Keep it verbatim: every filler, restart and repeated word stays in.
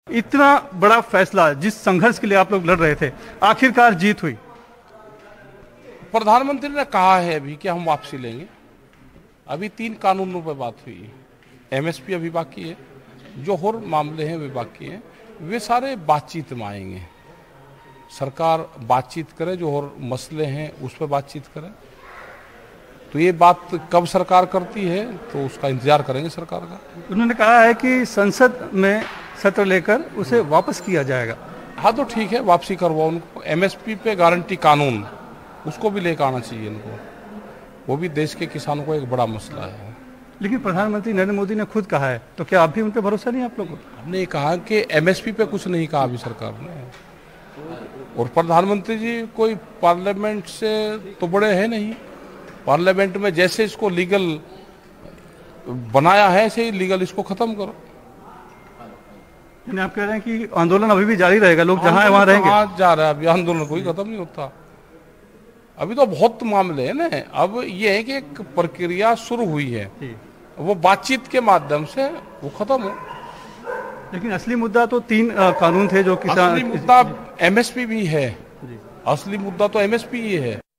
इतना बड़ा फैसला, जिस संघर्ष के लिए आप लोग लड़ रहे थे, आखिरकार जीत हुई। प्रधानमंत्री ने कहा है अभी कि हम वापसी लेंगे। अभी तीन कानूनों पर बात हुई है, एमएसपी अभी बाकी है, जो और मामले हैं वे बाकी हैं, वे सारे बातचीत में आएंगे। सरकार बातचीत करे, जो और मसले हैं उस पर बातचीत करे। तो ये बात कब सरकार करती है तो उसका इंतजार करेंगे सरकार का। उन्होंने कहा है कि संसद में सत्र लेकर उसे वापस किया जाएगा। हाँ तो ठीक है, वापसी करवाओ उनको। एमएसपी पे गारंटी कानून, उसको भी लेकर आना चाहिए इनको। वो भी देश के किसानों को एक बड़ा मसला है। लेकिन प्रधानमंत्री नरेंद्र मोदी ने खुद कहा है, तो क्या आप भी उन पर भरोसा नहीं आप लोगों को? हमने कहा कि एमएसपी पे कुछ नहीं कहा अभी सरकार ने। और प्रधानमंत्री जी कोई पार्लियामेंट से तो बड़े हैं नहीं। पार्लियामेंट में जैसे इसको लीगल बनाया है, ऐसे ही लीगल इसको खत्म करो। यानी आप कह रहे हैं कि आंदोलन अभी भी जारी रहेगा, लोग जहां है वहां रहेंगे? हाँ जा रहा है, अभी आंदोलन कोई खत्म नहीं होता। अभी तो बहुत मामले हैं ना। अब ये है कि एक प्रक्रिया शुरू हुई है, वो बातचीत के माध्यम से वो खत्म हो। लेकिन असली मुद्दा तो तीन आ, कानून थे जो किसान। असली मुद्दा एमएसपी भी है, असली मुद्दा तो एमएसपी ही है।